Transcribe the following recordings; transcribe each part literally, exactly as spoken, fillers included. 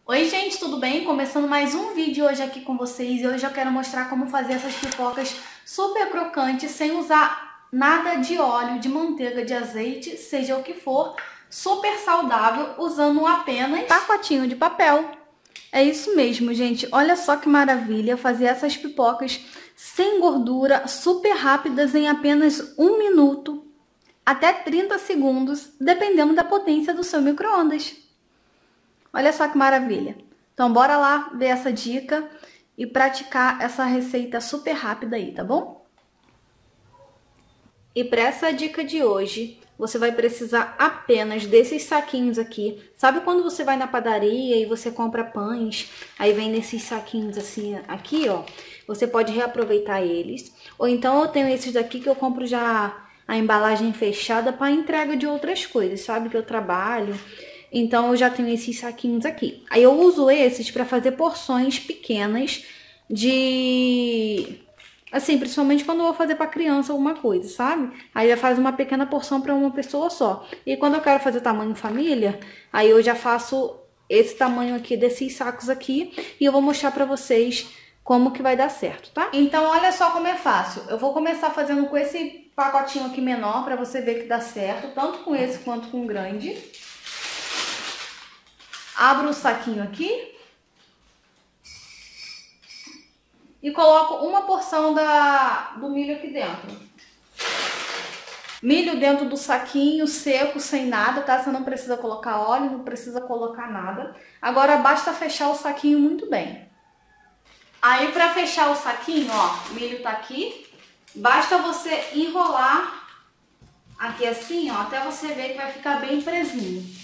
Oi gente, tudo bem? Começando mais um vídeo hoje aqui com vocês e hoje eu quero mostrar como fazer essas pipocas super crocantes sem usar nada de óleo, de manteiga, de azeite, seja o que for, super saudável, usando apenas pacotinho de papel. É isso mesmo, gente. Olha só que maravilha fazer essas pipocas sem gordura, super rápidas em apenas um minuto, até trinta segundos, dependendo da potência do seu micro-ondas. Olha só que maravilha. Então, bora lá ver essa dica e praticar essa receita super rápida aí, tá bom? E para essa dica de hoje, você vai precisar apenas desses saquinhos aqui. Sabe quando você vai na padaria e você compra pães, aí vem nesses saquinhos assim, aqui, ó. Você pode reaproveitar eles. Ou então eu tenho esses daqui que eu compro já a embalagem fechada para entrega de outras coisas, sabe? Que eu trabalho. Então, eu já tenho esses saquinhos aqui. Aí, eu uso esses para fazer porções pequenas de... Assim, principalmente quando eu vou fazer para criança alguma coisa, sabe? Aí, já faz uma pequena porção para uma pessoa só. E quando eu quero fazer tamanho família, aí eu já faço esse tamanho aqui desses sacos aqui. E eu vou mostrar para vocês como que vai dar certo, tá? Então, olha só como é fácil. Eu vou começar fazendo com esse pacotinho aqui menor para você ver que dá certo. Tanto com esse quanto com o grande. Abro o saquinho aqui e coloco uma porção da, do milho aqui dentro. Milho dentro do saquinho, seco, sem nada, tá? Você não precisa colocar óleo, não precisa colocar nada. Agora basta fechar o saquinho muito bem. Aí pra fechar o saquinho, ó, o milho tá aqui. Basta você enrolar aqui assim, ó, até você ver que vai ficar bem presinho.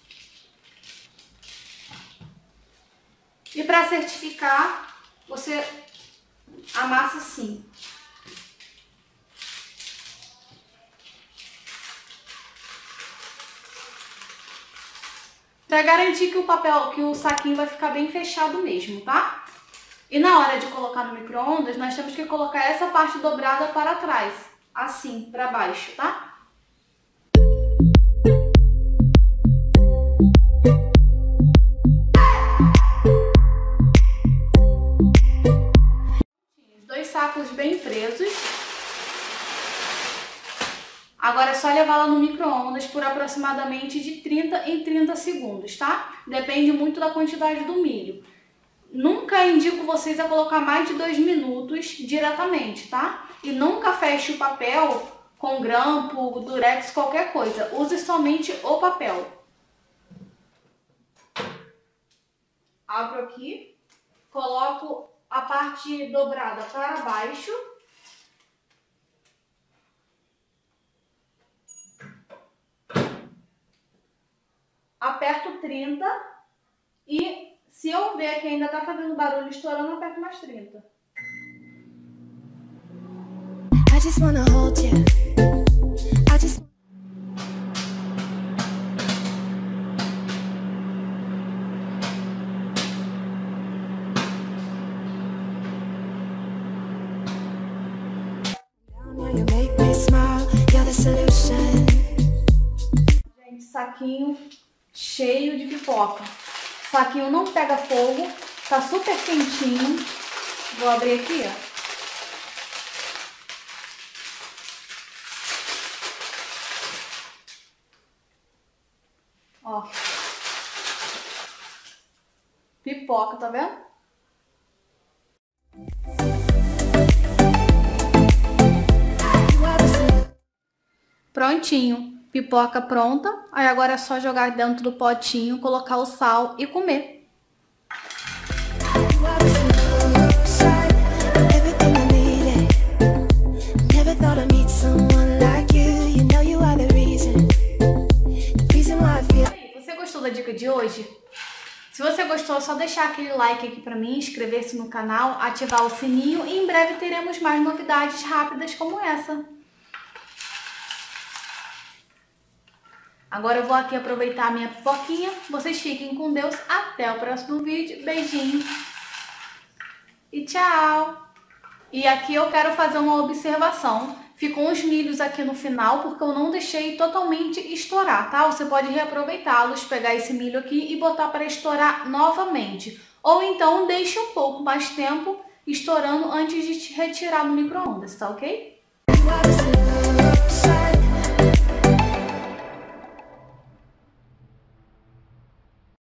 E para certificar, você amassa assim. Para garantir que o papel, que o saquinho vai ficar bem fechado mesmo, tá? E na hora de colocar no micro-ondas, nós temos que colocar essa parte dobrada para trás, assim, para baixo, tá? Sacos bem presos. Agora é só levá-la no micro-ondas por aproximadamente de trinta em trinta segundos, tá? Depende muito da quantidade do milho. Nunca indico vocês a colocar mais de dois minutos diretamente, tá? E nunca feche o papel com grampo, durex, qualquer coisa. Use somente o papel. Abro aqui, coloco a parte dobrada para baixo. Aperto trinta e se eu ver que ainda tá fazendo barulho estourando, aperto mais trinta. I just wanna hold you. I just... Gente, saquinho cheio de pipoca. Saquinho não pega fogo, tá super quentinho. Vou abrir aqui, ó. Ó. Pipoca, tá vendo? Prontinho. Pipoca pronta. Aí agora é só jogar dentro do potinho, colocar o sal e comer. Você gostou da dica de hoje? Se você gostou, é só deixar aquele like aqui pra mim, inscrever-se no canal, ativar o sininho e em breve teremos mais novidades rápidas como essa. Agora eu vou aqui aproveitar a minha pipoquinha. Vocês fiquem com Deus. Até o próximo vídeo. Beijinho. E tchau. E aqui eu quero fazer uma observação. ficam os milhos aqui no final porque eu não deixei totalmente estourar, tá? Você pode reaproveitá-los, pegar esse milho aqui e botar para estourar novamente. Ou então deixe um pouco mais tempo estourando antes de retirar do micro-ondas, tá ok?